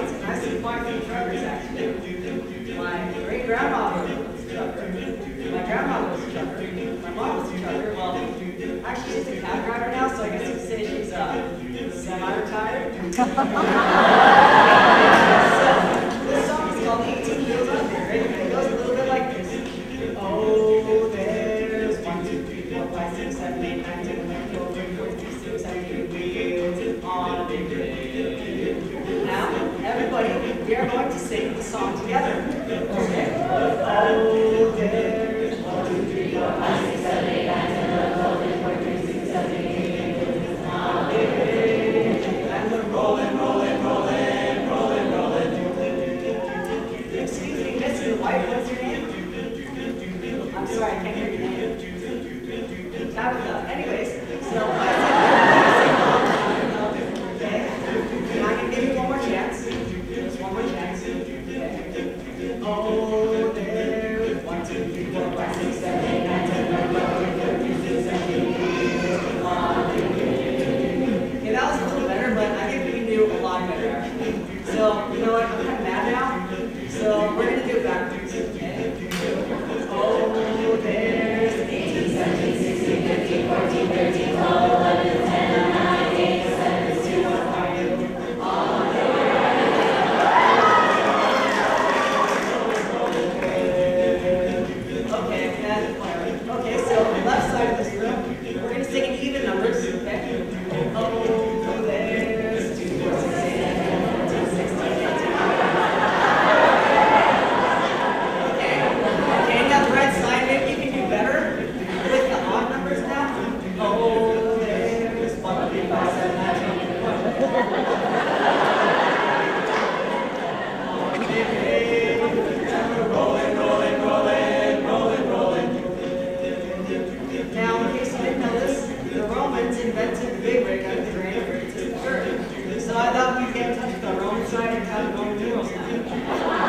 it's nice and quiet for the truckers, actually. My great-grandmother was a trucker. My grandmother was a trucker. My mom was a trucker. Well, actually, she's a cab driver now, so I guess you could say she's semi-retired. So, this song is called 18 Wheels Up There, right? And it goes a little bit like this. Oh, there's 1, 2, 3, 4, 5, 6, 7, 8, 9, 10, 11, 12, 13, 14, 15, 16, 17, 18 wheels on a big wheel. Now, everybody, we are going to sing the song together. Okay? Oh, there's 1, 2, 3, 4, 5, 6, 7, 8, 9, 10, 11, 12, 13, 14, 15, 16, 17, 18 wheels on a big wheel. And we're rolling, rolling, rolling, rolling, rolling. Excuse me, Mr. White, what's your name? I'm sorry, I can't hear your name. Tabitha. Anyways, so okay. And I can give you one more chance. Just one more chance. Okay. Oh, there's 1, 2, 3, 4, 5, 6, 7, 8, 9, 10, 11, 12, 13, 14, 15, 16, 17, 18. Okay, that was a little better, but I think we can do a lot better, actually. So, you know what? I'm kind of mad now. So, we're going to do it backwards. Okay? Oh, there's 18, 17, 16, 15, 14, 13, 12, 11, 10, 9, 8, 7, 6, 2, 1, 5. Okay, okay, so left side of this room, we're going to sing in even numbers, okay? Oh, there's 2, 4, 6, 8, 9, 10, 11, 12, 13, 16, 18. Okay, now the right side, maybe you can do better with the odd numbers now. Oh, there's 1, 2, 3, 4, 5, 6, 7, 8, 9, 10, 11, 12. Rolling, rolling, rolling, rolling, rolling. Now, in case you didn't know this, the Romans invented the big rig under the reign of Francis III. So I thought we'd get in touch with the Roman side and have Roman numerals now.